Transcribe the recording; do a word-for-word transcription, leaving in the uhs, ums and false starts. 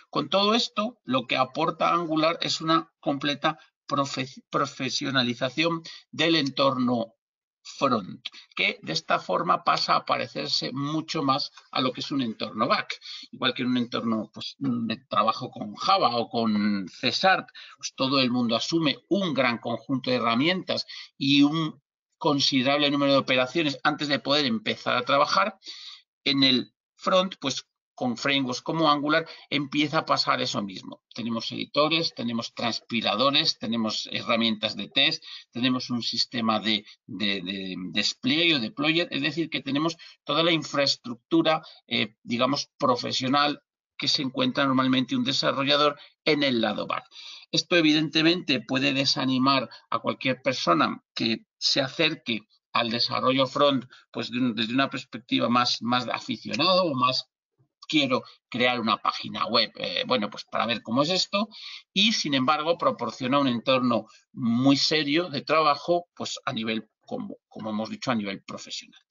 Con todo esto, lo que aporta Angular es una completa profe profesionalización del entorno front, que de esta forma pasa a parecerse mucho más a lo que es un entorno back. Igual que en un entorno pues, de trabajo con Java o con C Sharp, pues todo el mundo asume un gran conjunto de herramientas y un considerable número de operaciones antes de poder empezar a trabajar. En el front, pues con frameworks como Angular empieza a pasar eso mismo. Tenemos editores, tenemos transpiladores, tenemos herramientas de test, tenemos un sistema de, de, de despliegue o deployer, es decir, que tenemos toda la infraestructura, eh, digamos, profesional que se encuentra normalmente un desarrollador en el lado back. Esto evidentemente puede desanimar a cualquier persona que se acerque al desarrollo front pues de un, desde una perspectiva más, más aficionado o más quiero crear una página web, eh, bueno, pues para ver cómo es esto y sin embargo proporciona un entorno muy serio de trabajo pues a nivel, como, como hemos dicho, a nivel profesional.